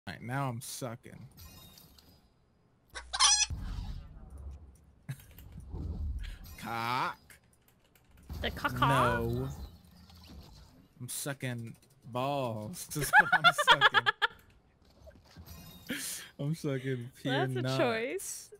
Alright, now I'm sucking. Cock. The caca? No. I'm sucking balls. That's what I'm sucking. I'm sucking pure That's a nut. choice.